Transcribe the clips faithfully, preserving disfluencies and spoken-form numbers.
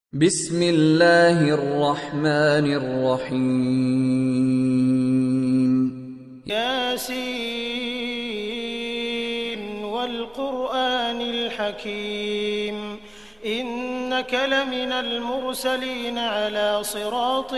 بسم الله الرحمن الرحيم ياسين والقرآن الحكيم إنك لمن المرسلين على صراط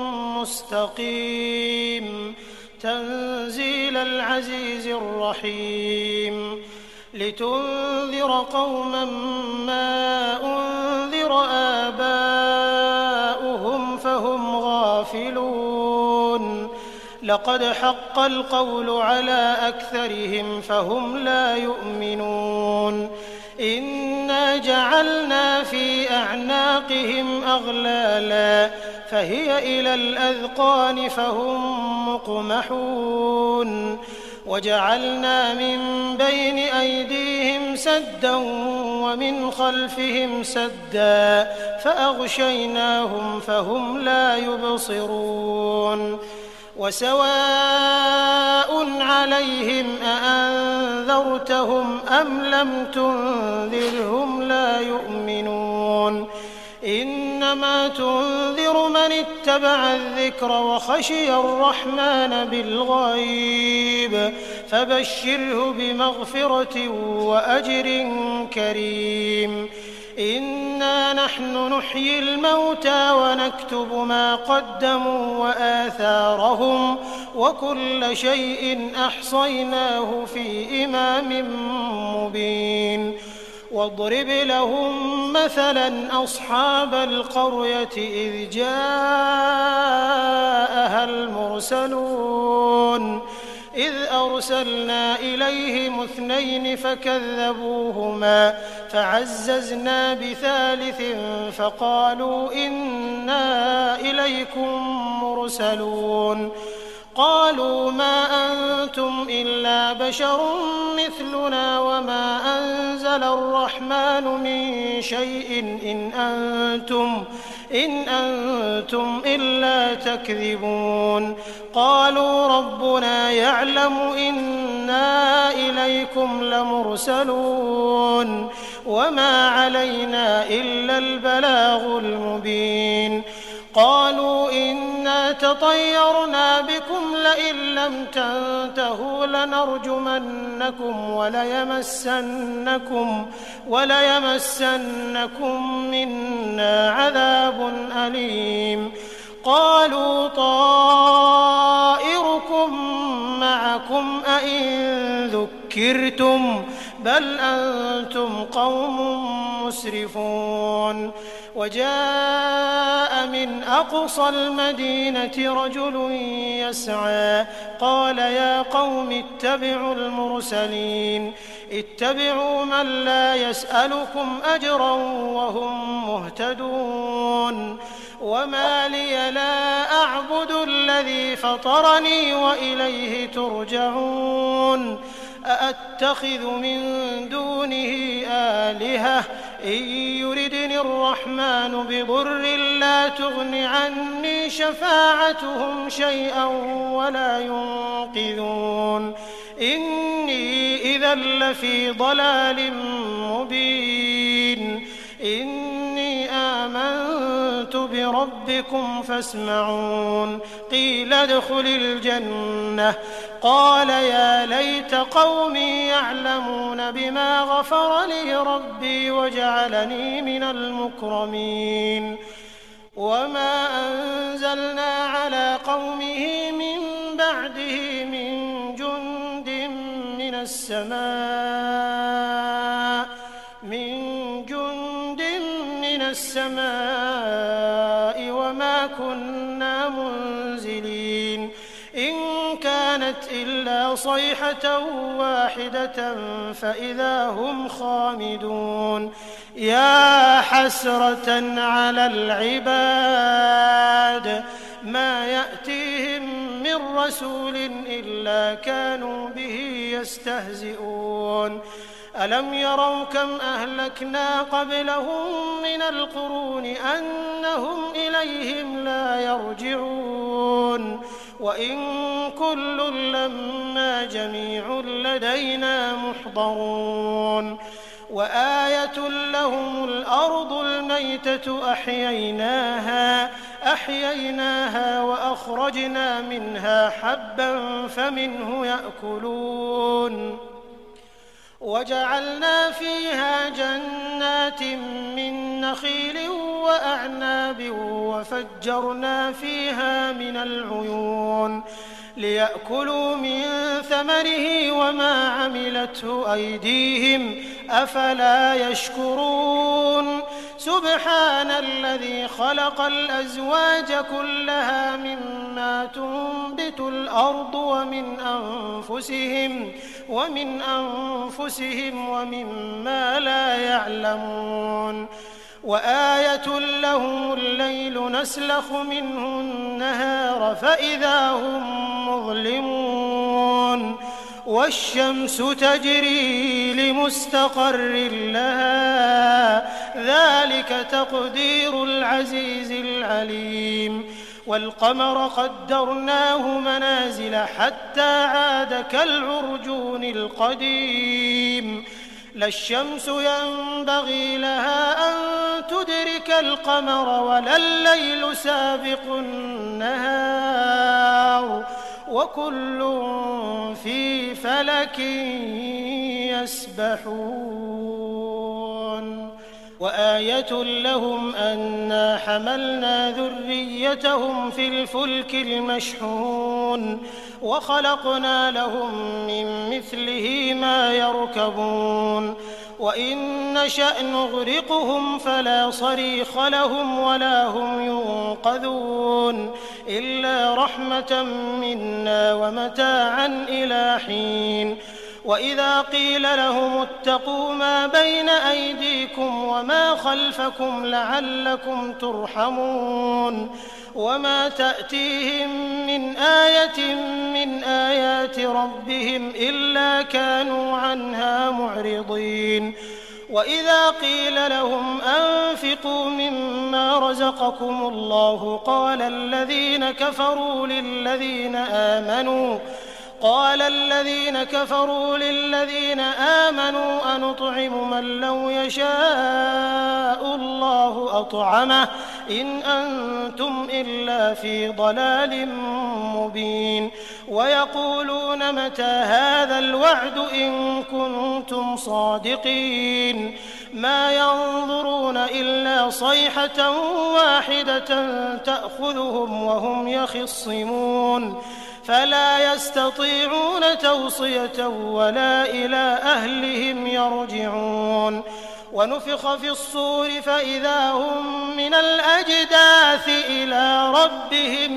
مستقيم تنزيل العزيز الرحيم لتنذر قوما ما أنذر آباؤهم فهم غافلون لقد حق القول على أكثرهم فهم لا يؤمنون إنا جعلنا في أعناقهم أغلالا فهي إلى الأذقان فهم مقمحون وجعلنا من بين أيديهم سدا ومن خلفهم سدا فأغشيناهم فهم لا يبصرون وسواء عليهم أأنذرتهم أم لم تنذرهم لا يؤمنون إنما تنذر من اتبع الذكر وخشي الرحمن بالغيب فبشره بمغفرة وأجر كريم إنا نحن نحيي الموتى ونكتب ما قدموا وآثارهم وكل شيء أحصيناه في إمام مبين واضرب لهم مثلا أصحاب القرية إذ جاءها المرسلون إذ أرسلنا إليهم اثنين فكذبوهما فعززنا بثالث فقالوا إنا إليكم مرسلون قالوا ما أنتم إلا بشر مثلنا وما أنزل الرحمن من شيء إن أنتم إن أنتم إلا تكذبون قالوا ربنا يعلم إنا إليكم لمرسلون وما علينا إلا البلاغ المبين قالوا إنا تطيرنا بكم لئن لم تنتهوا لنرجمنكم وليمسنكم وليمسنكم منا عذاب أليم قالوا طائركم معكم أئن ذكرتم بل أنتم قوم مسرفون وجاء من أقصى المدينة رجل يسعى قال يا قوم اتبعوا المرسلين اتبعوا من لا يسألكم أجرا وهم مهتدون وما لي لا أعبد الذي فطرني وإليه ترجعون أأتخذ من دونه آلهة إن يردني الرحمن بضر لا تغن عني شفاعتهم شيئا ولا ينقذون إني إذا لفي ضلال مبين إني آمنت بربكم فاسمعون قيل ادخل الجنة قال يا ليت قومي يعلمون بما غفر لي ربي وجعلني من المكرمين وما أنزلنا على قومه من بعده من جند من السماء من جند من السماء وما كنا منزلين إن كانت إلا صيحة واحدة فإذا هم خامدون يا حسرة على العباد ما يأتيهم من رسول إلا كانوا به يستهزئون ألم يروا كم أهلكنا قبلهم من القرون أنهم إليهم لا يرجعون وإن كل لما جميع لدينا محضرون وآية لهم الأرض الميتة أحييناها أحييناها وأخرجنا منها حبا فمنه يأكلون وجعلنا فيها جنات من نخيل وأعناب وفجرنا فيها من العيون ليأكلوا من ثمره وما عملته أيديهم أفلا يشكرون سبحان الذي خلق الأزواج كلها مما تنبت الأرض ومن أنفسهم ومن أنفسهم ومما لا يعلمون وآية لهم الليل نسلخ منه النهار فإذا هم مظلمون والشمس تجري لمستقر لها ذلك تقدير العزيز العليم والقمر قدرناه منازل حتى عاد كالعرجون القديم لا الشمس ينبغي لها أن تدرك القمر ولا الليل سابق النهار وكل في فلك يسبحون وآية لهم أنا حملنا ذريتهم في الفلك المشحون وخلقنا لهم من مثله ما يركبون وإن نشأ نغرقهم فلا صريخ لهم ولا هم ينقذون إلا رحمة منا ومتاعا إلى حين وإذا قيل لهم اتقوا ما بين أيديكم وما خلفكم لعلكم ترحمون وما تأتيهم من آية من آيات ربهم إلا كانوا عنها معرضين وإذا قيل لهم أنفقوا مما رزقكم الله قال الذين كفروا للذين آمنوا قال الذين كفروا للذين آمنوا أنطعم من لو يشاء الله أطعمه إن أنتم إلا في ضلال مبين ويقولون متى هذا الوعد إن كنتم صادقين ما ينظرون إلا صيحة واحدة تأخذهم وهم يخصمون فلا يستطيعون توصية ولا إلى أهلهم يرجعون ونفخ في الصور فإذا هم من الأجداث إلى ربهم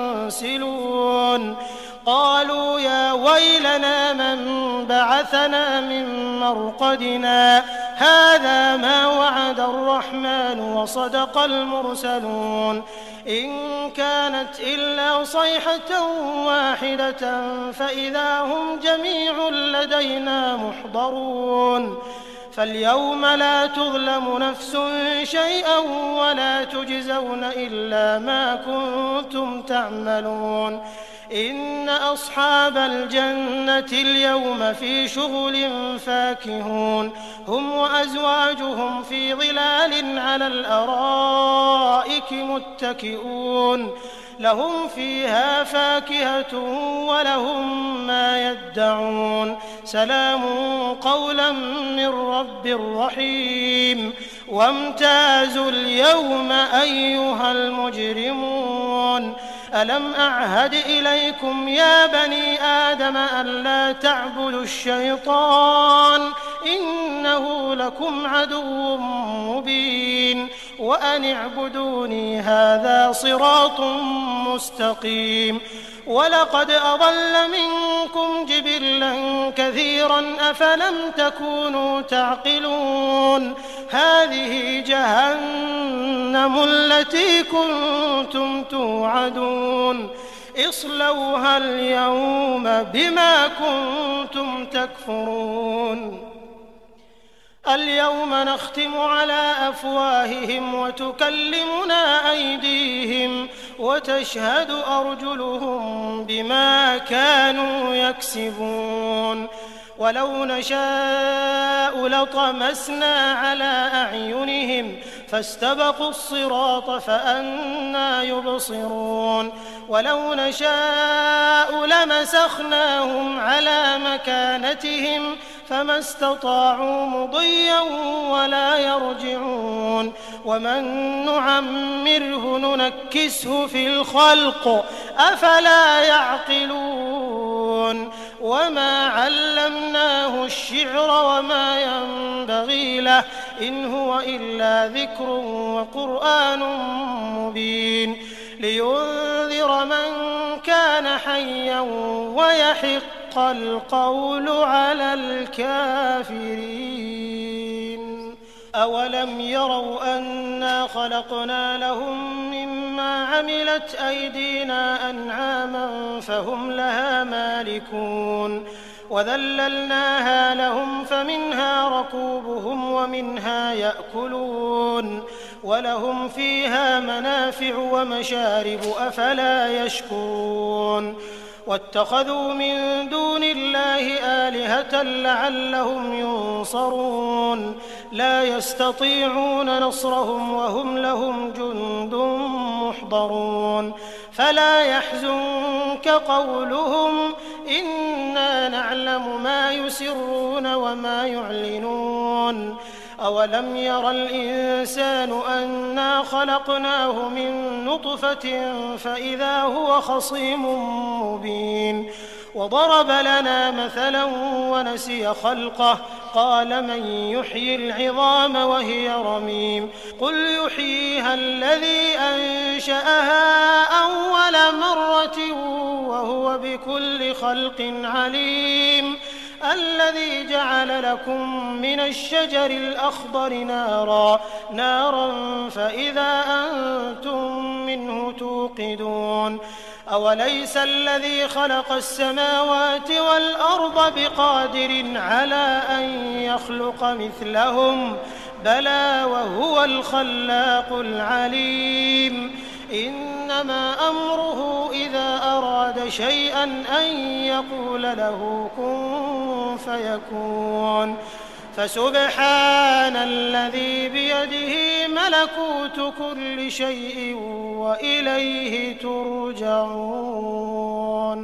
ينسلون قالوا يا ويلنا من بعثنا من مرقدنا هذا ما وعد الرحمن وصدق المرسلون إن كانت إلا صيحة واحدة فإذا هم جميع لدينا محضرون فاليوم لا تظلم نفس شيئا ولا تجزون إلا ما كنتم تعملون إن أصحاب الجنة اليوم في شغل فاكهون هم وأزواجهم في ظلال على الأرائك متكئون لهم فيها فاكهة ولهم ما يدعون سلام قولا من رب رحيم وامتازوا اليوم أيها المجرمون ألم أعهد إليكم يا بني آدم ألا تعبدوا الشيطان إنه لكم عدو مبين وأن اعبدوني هذا صراط مستقيم ولقد أضل منكم جبلا كثيرا أفلم تكونوا تعقلون هذه جهنم التي كنتم توعدون اصلوها اليوم بما كنتم تكفرون اليوم نختم على أفواههم وتكلمنا أيديهم وتشهد أرجلهم بما كانوا يكسبون ولو نشاء لطمسنا على أعينهم فاستبقوا الصراط فأنى يبصرون ولو نشاء لمسخناهم على مكانتهم فما استطاعوا مضيا ولا يرجعون ومن نعمره ننكسه في الخلق أفلا يعقلون وما علمناه الشعر وما ينبغي له إن هو إلا ذكر وقرآن مبين لينذر من كان حيا ويحق القول على الكافرين أولم يروا أنا خلقنا لهم مما عملت أيدينا أنعاما فهم لها مالكون وذللناها لهم فمنها ركوبهم ومنها يأكلون ولهم فيها منافع ومشارب أفلا يشكرون واتخذوا من دون الله آلهة لعلهم ينصرون لا يستطيعون نصرهم وهم لهم جند محضرون فلا يحزنك قولهم إنا نعلم ما يسرون وما يعلنون أولم ير الإنسان أنا خلقناه من نطفة فإذا هو خصيم مبين وضرب لنا مثلا ونسي خلقه قال من يحيي العظام وهي رميم قل يحييها الذي أنشأها أول مرة وهو بكل خلق عليم الذي جعل لكم من الشجر الأخضر نارا نارا فإذا أنتم منه توقدون أوليس الذي خلق السماوات والأرض بقادر على أن يخلق مثلهم بلى وهو الخلاق العليم إنما أمره إذا أراد شيئا أن يقول له كن فيكون فسبحان الذي بيده ملكوت كل شيء وإليه ترجعون